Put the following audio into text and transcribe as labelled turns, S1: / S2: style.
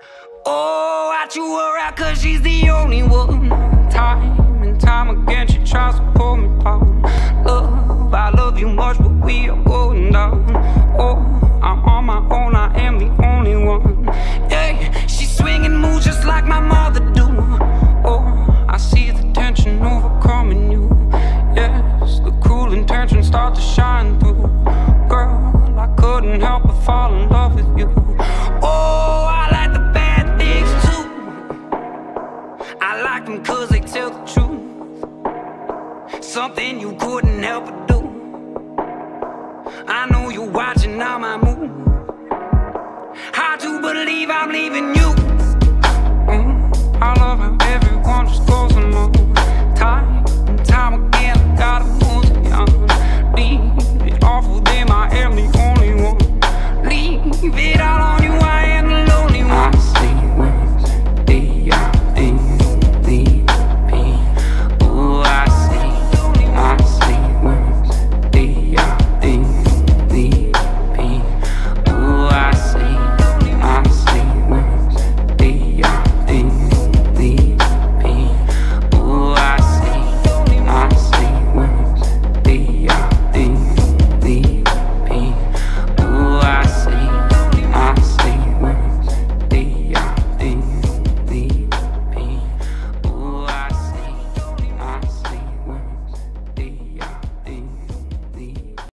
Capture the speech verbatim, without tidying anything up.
S1: Oh, I chew her out cause she's the only one. Time and time again she tries to pull me down. Love, I love you much, but we are going down. Oh, I'm on my own, I am the only one. Yeah, she's swinging moves just like my mother do. Oh, I see the tension overcoming you. Yes, the cruel intentions start to shine through. Girl, I couldn't help but fall in love with you. Oh, I like the bad things too. I like them cause they tell the truth. Something you couldn't help but do. I know you're watching now my move. Hard to believe I'm leaving you. mm, I love how everyone just goes along. Time and time again I gotta move on. Leave it awful, then I am the only one. Leave it all